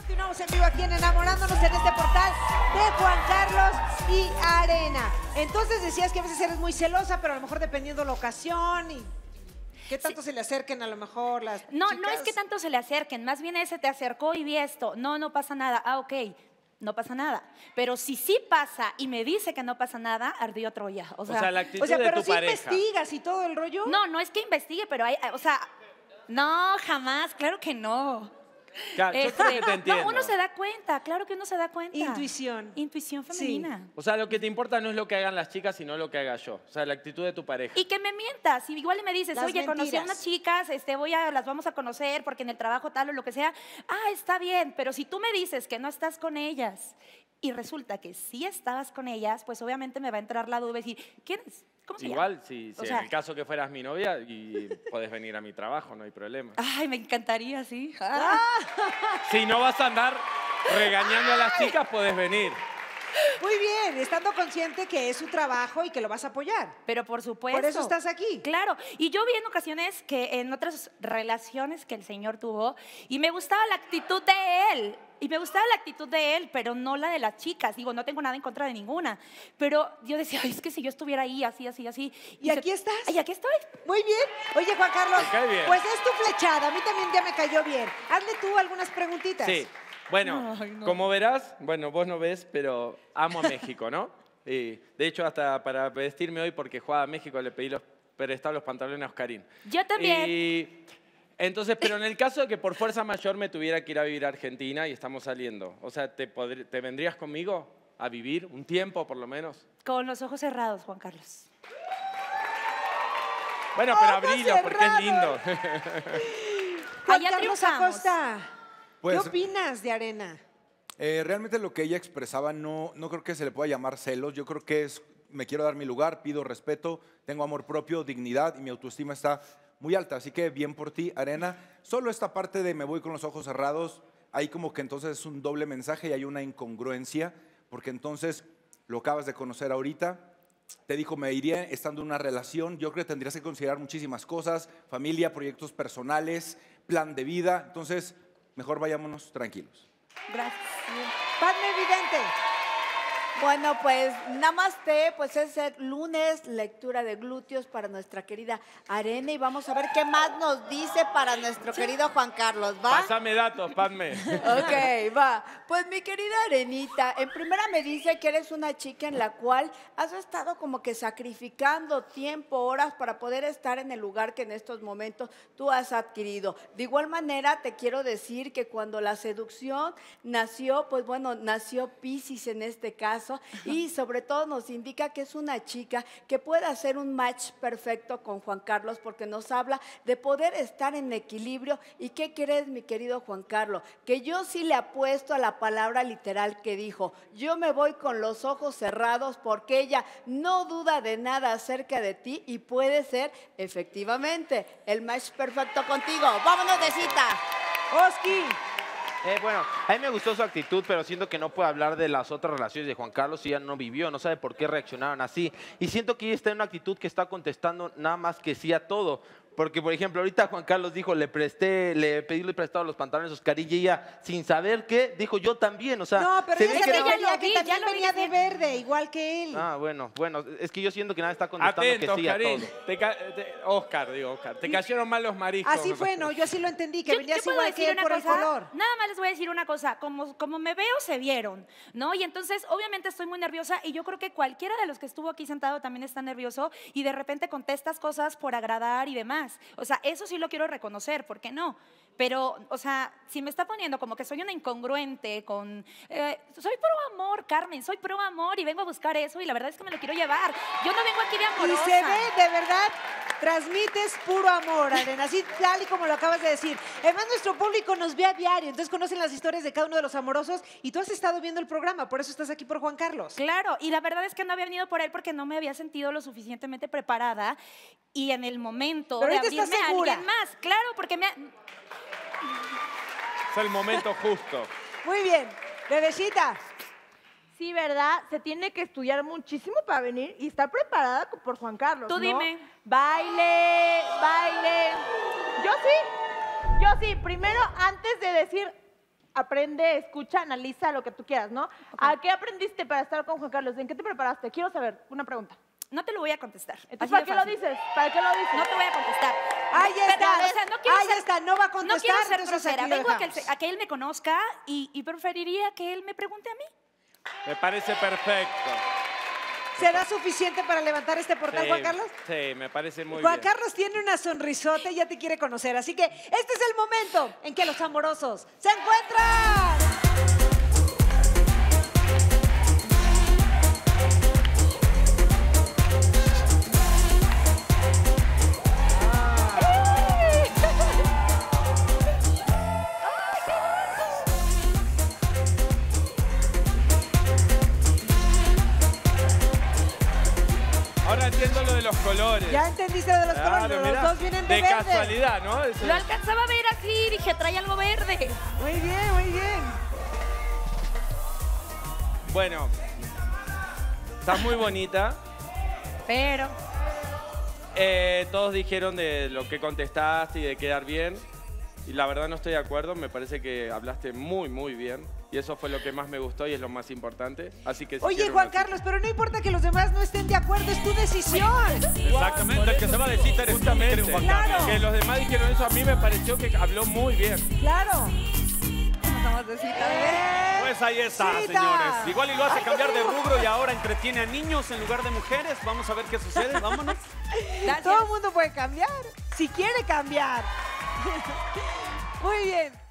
Continuamos en vivo aquí en Enamorándonos en este portal de Juan Carlos y Arena. Entonces decías que a veces eres muy celosa, pero a lo mejor dependiendo la ocasión y qué tanto se le acerquen a lo mejor las chicas. No es que tanto se le acerquen, más bien ese te acercó y vi esto. No pasa nada. Ah, ok, no pasa nada. Pero si sí pasa y me dice que no pasa nada, ardió Troya. O sea, la actitud de pero tu sí pareja. investigas y todo el rollo. No es que investigue, pero hay, o sea, no, jamás, claro que no. Claro, yo creo que te entiendo. No, uno se da cuenta, claro que uno se da cuenta. Intuición. Intuición femenina. Sí. O sea, lo que te importa no es lo que hagan las chicas, sino lo que haga yo. O sea, la actitud de tu pareja. Y que me mientas, y igual me dices, Las oye, conocí a mentiras. unas chicas, las vamos a conocer porque en el trabajo tal o lo que sea. Ah, está bien, pero si tú me dices que no estás con ellas y resulta que sí estabas con ellas, pues obviamente me va a entrar la duda y decir, ¿quién es? ¿Cómo se llama? Igual, si O en sea, el caso que fueras mi novia, y podés venir a mi trabajo, no hay problema. Ay, me encantaría, sí. Si no vas a andar regañando a las chicas, podés venir. Muy bien, estando consciente que es su trabajo y que lo vas a apoyar. Pero por supuesto. Por eso estás aquí. Claro. Y yo vi en ocasiones que en otras relaciones que el señor tuvo, y me gustaba la actitud de él. Y me gustaba la actitud de él, pero no la de las chicas. Digo, no tengo nada en contra de ninguna. Pero yo decía, ay, es que si yo estuviera ahí, así. ¿Y aquí estás? Ay, aquí estoy. Muy bien. Oye, Juan Carlos, Me cae bien. pues es tu flechada. A mí también ya me cayó bien. Hazle tú algunas preguntitas. Sí. Bueno, Ay, no. como verás, bueno, vos no ves, pero amo a México, ¿no? Y de hecho, hasta para vestirme hoy, porque jugaba a México, le pedí prestados los pantalones a Oscarín. Yo también. Y entonces, pero en el caso de que por fuerza mayor me tuviera que ir a vivir a Argentina y estamos saliendo, o sea, ¿te vendrías conmigo a vivir un tiempo por lo menos? Con los ojos cerrados, Juan Carlos. Bueno, pero ¡Ojos abrilo porque es lindo. Juan Allá Carlos triunfamos. Acosta, Pues, ¿qué opinas de Arena? Realmente lo que ella expresaba no creo que se le pueda llamar celos. Yo creo que es, me quiero dar mi lugar, pido respeto, tengo amor propio, dignidad y mi autoestima está muy alta. Así que bien por ti, Arena. Solo esta parte de me voy con los ojos cerrados, ahí como que entonces es un doble mensaje y hay una incongruencia, porque entonces lo acabas de conocer ahorita. Te dijo, me iría estando en una relación. Yo creo que tendrías que considerar muchísimas cosas, familia, proyectos personales, plan de vida. Entonces, mejor vayámonos tranquilos. Gracias. Padme Vidente. Bueno, pues namaste, pues es el lunes, lectura de glúteos para nuestra querida Arena y vamos a ver qué más nos dice para nuestro querido Juan Carlos, ¿va? Pásame datos, Padme. Ok, va. Pues mi querida Arenita, en primera me dice que eres una chica en la cual has estado como que sacrificando tiempo, horas para poder estar en el lugar que en estos momentos tú has adquirido. De igual manera te quiero decir que cuando la seducción nació, pues bueno, nació Piscis en este caso y sobre todo nos indica que es una chica que puede hacer un match perfecto con Juan Carlos porque nos habla de poder estar en equilibrio. ¿Y qué crees, mi querido Juan Carlos? Que yo sí le apuesto a la palabra literal que dijo. Yo me voy con los ojos cerrados porque ella no duda de nada acerca de ti y puede ser efectivamente el match perfecto contigo. ¡Vámonos de cita! Oski. Bueno, a mí me gustó su actitud, pero siento que no puede hablar de las otras relaciones de Juan Carlos si ella no vivió, no sabe por qué reaccionaron así. Y siento que ella está en una actitud que está contestando nada más que sí a todo. Porque, por ejemplo, ahorita Juan Carlos dijo, le pedí prestado los pantalones a Oscarín y ella, sin saber qué, dijo yo también. O sea, No, pero se ve ella que se no- veía que ya también lo vi venía de decir. verde, igual que él. Ah, bueno, es que yo siento que nada está contestando Atento, que sí a Oscarín. todo. Oscar. Te cayeron mal los mariscos. Así fue, no, yo así lo entendí, que Yo venías puedo igual que decir él una por el cosa, color. nada más les voy a decir una cosa, como me veo, se vieron, ¿no? Y entonces, obviamente estoy muy nerviosa y yo creo que cualquiera de los que estuvo aquí sentado también está nervioso y de repente contestas cosas por agradar y demás. O sea, eso sí lo quiero reconocer, ¿por qué no? Pero, o sea, si me está poniendo como que soy una incongruente con... soy pro amor, Carmen, soy pro amor y vengo a buscar eso y la verdad es que me lo quiero llevar. Yo no vengo aquí de Y amorosa. se ve, de verdad, transmites puro amor, Arena, así tal y como lo acabas de decir. Además, nuestro público nos ve a diario, entonces conocen las historias de cada uno de los amorosos y tú has estado viendo el programa, por eso estás aquí por Juan Carlos. Claro, y la verdad es que no había venido por él porque no me había sentido lo suficientemente preparada y en el momento Pero de ahorita estás abrirme a segura. alguien más. Claro, porque Es el momento justo. Muy bien, bebecita. Sí, ¿verdad? Se tiene que estudiar muchísimo para venir y estar preparada por Juan Carlos, Tú ¿no? dime. Baile, baile. Yo sí. Primero, antes de decir aprende, escucha, analiza lo que tú quieras, ¿no? ¿A qué aprendiste para estar con Juan Carlos? ¿En qué te preparaste? Quiero saber, una pregunta. No te lo voy a contestar. Entonces, ¿para qué lo dices? ¿Para qué lo dices? No te voy a contestar. Ahí Pero, está. o sea, no quiero Ahí ser- está. No va a No contestar. quiero ser entonces grosera. aquí lo Vengo dejamos. a que él me conozca y preferiría que él me pregunte a mí. Me parece perfecto. ¿Será suficiente para levantar este portal, Sí, Juan Carlos? Sí, me parece muy Juan bien. Carlos tiene una sonrisota y ya te quiere conocer. Así que este es el momento en que los amorosos se encuentran. Ahora entiendo lo de los colores. Ya entendiste lo de los Claro, colores. mirá, Los dos vienen de verde. casualidad, ¿no? Eso Lo es- alcanzaba a ver así y dije, trae algo verde. Muy bien, muy bien. Bueno, estás muy bonita. Pero Todos dijeron de lo que contestaste y de quedar bien. Y la verdad no estoy de acuerdo. Me parece que hablaste muy, muy bien. Y eso fue lo que más me gustó y es lo más importante. Así que si Oye, quiero Juan una- Carlos, pero no importa que los demás no estén de acuerdo, es tu decisión. Exactamente, el que se va a decir eres tú, mi Justamente. querido Juan Claro. Carlos. Que los demás dijeron eso, a mí me pareció que habló muy bien. Claro. Pues ahí está, Cita. señores. Igual y lo hace cambiar de rubro y ahora entretiene a niños en lugar de mujeres. Vamos a ver qué sucede, vámonos. gracias. Todo el mundo puede cambiar, si quiere cambiar. Muy bien.